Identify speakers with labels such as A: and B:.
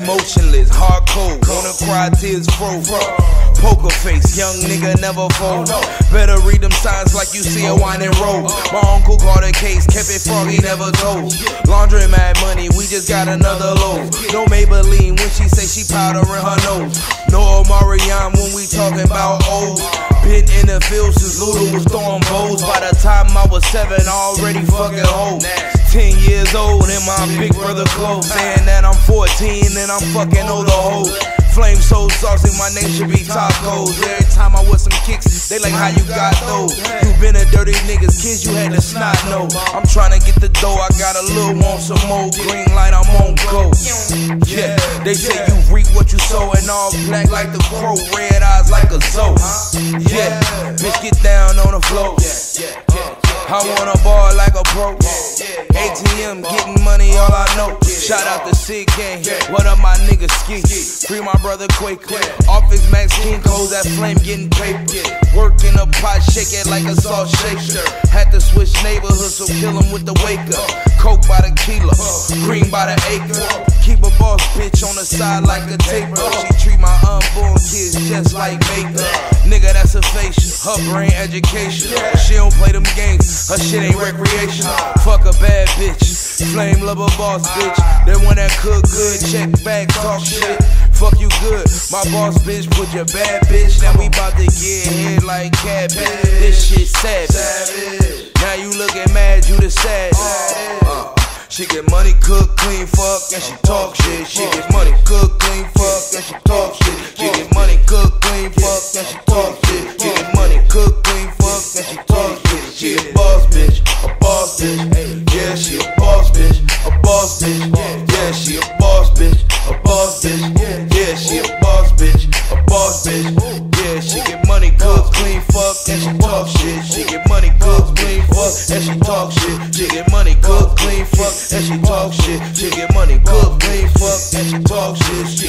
A: Emotionless, hard cold, wanna cry tears fro. Poker face, young nigga never fold. Better read them signs like you see a wine and roll. My uncle caught a case, kept it froggy, never told. Laundry mad money, we just got another load. No Maybelline when she say she powdering her nose. No Omarion when we talking about old. Been in the field since Luda was throwing bows. By the time I was 7, already fucking old. 10 years old in my big brother clothes. Saying that I'm 14 and I'm fucking older hoes. Flame so saucy, my name should be tacos. Every time I with some kicks, they like how you got those. You been a dirty nigga's kids, you had to snot no. I'm trying to get the dough, I got a little want some more. Green light, I'm on go. Yeah, they say you reap what you sow, and all black like the crow, red eyes like a zoo. Yeah, bitch get down on the floor. I want a ball like a pro. ATM getting money, all I know. Shout out to Sig Gang. What up, my nigga Ski? Free my brother Quake. Office Max King Codes, that flame getting paper. Work in a pot, shake it like a salt shaker. Had to switch neighborhoods, so kill him with the wake up. Coke by the kilo, green by the acre. Keep a boss bitch on the side like a taper. She treat my unborn kids just like makeup. Nigga, that's a facial. Her brain education. She don't play them games. Her shit ain't recreational. Fuck a bad bitch. Flame love a boss bitch. That one that cook good, check back, talk shit. Fuck you good. My boss bitch put your bad bitch. Now we bout to get hit like cabbage. This shit savage. Now you looking mad, you the sad. She get money, cook, clean, fuck, and she talk shit. She get money, cook, clean, fuck, and she talk shit. She get money, cook, clean, fuck, and she talk shit. She get money, cook, clean, fuck, and she talk shit. She a boss bitch, a boss bitch. Yeah, she a boss bitch, a boss bitch. Yeah, she a boss bitch, a boss bitch. Yeah, she a boss bitch, a boss bitch. Yeah, she get money, cook, clean, fuck, and she talk shit. She get money, cook, clean, fuck, and she talk shit. She get money, cook, clean, fuck, and she talk shit. She get money, cook, clean, fuck, and she talk shit.